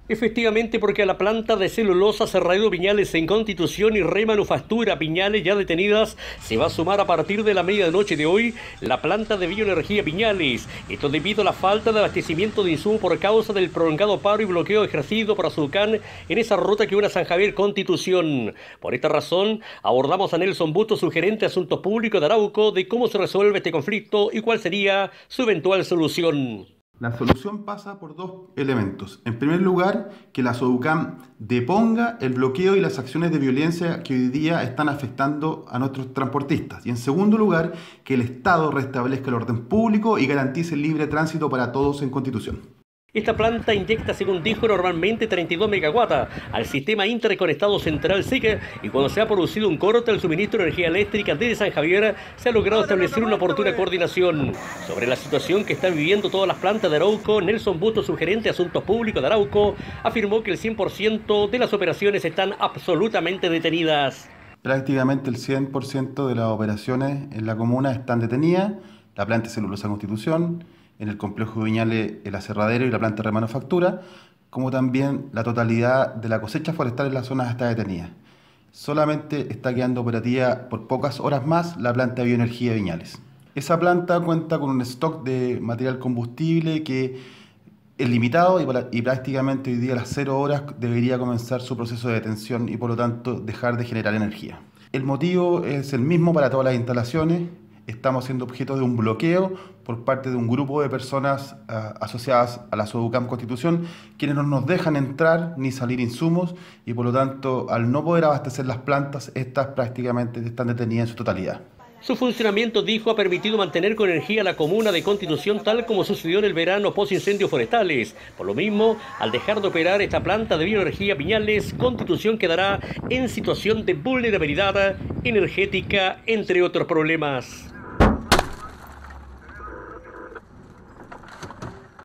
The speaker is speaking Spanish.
Efectivamente, porque a la planta de celulosa Cerrado Viñales en Constitución y Remanufactura Viñales ya detenidas, se va a sumar a partir de la medianoche de hoy la planta de bioenergía Viñales. Esto debido a la falta de abastecimiento de insumos por causa del prolongado paro y bloqueo ejercido por Azucán en esa ruta que une a San Javier Constitución. Por esta razón, abordamos a Nelson Bustos, su gerente de Asuntos Públicos de Arauco, de cómo se resuelve este conflicto y cuál sería su eventual solución. La solución pasa por dos elementos. En primer lugar, que la SODUCAM deponga el bloqueo y las acciones de violencia que hoy día están afectando a nuestros transportistas. Y en segundo lugar, que el Estado restablezca el orden público y garantice el libre tránsito para todos en Constitución. Esta planta inyecta, según dijo, normalmente 32 megawatts al sistema interconectado central SIC, y cuando se ha producido un corte al suministro de energía eléctrica desde San Javier, se ha logrado establecer una oportuna coordinación. Sobre la situación que están viviendo todas las plantas de Arauco, Nelson Bustos, su gerente de Asuntos Públicos de Arauco, afirmó que el 100% de las operaciones están absolutamente detenidas. Prácticamente el 100% de las operaciones en la comuna están detenidas. La planta de celulosa Constitución, en el complejo de Viñales el aserradero y la planta de remanufactura, como también la totalidad de la cosecha forestal en la zona está detenida. Solamente está quedando operativa por pocas horas más la planta de bioenergía de Viñales. Esa planta cuenta con un stock de material combustible que es limitado y prácticamente hoy día a las 0 horas debería comenzar su proceso de detención y por lo tanto dejar de generar energía. El motivo es el mismo para todas las instalaciones. Estamos siendo objeto de un bloqueo por parte de un grupo de personas asociadas a la SODUCAM Constitución, quienes no nos dejan entrar ni salir insumos y por lo tanto, al no poder abastecer las plantas, estas prácticamente están detenidas en su totalidad. Su funcionamiento, dijo, ha permitido mantener con energía la comuna de Constitución tal como sucedió en el verano post incendios forestales. Por lo mismo, al dejar de operar esta planta de bioenergía Viñales, Constitución quedará en situación de vulnerabilidad energética, entre otros problemas.